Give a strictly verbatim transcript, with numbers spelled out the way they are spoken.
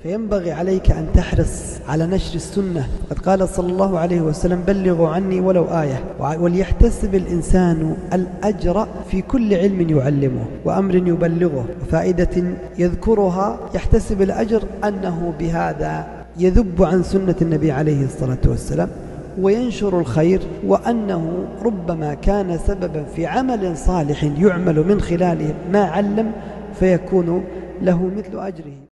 فينبغي عليك أن تحرص على نشر السنة. قد قال صلى الله عليه وسلم: بلغوا عني ولو آية. وليحتسب الإنسان الأجر في كل علم يعلمه وأمر يبلغه وفائدة يذكرها، يحتسب الأجر أنه بهذا يذب عن سنة النبي عليه الصلاة والسلام وينشر الخير، وأنه ربما كان سببا في عمل صالح يعمل من خلاله ما علم، فيكون له مثل أجره.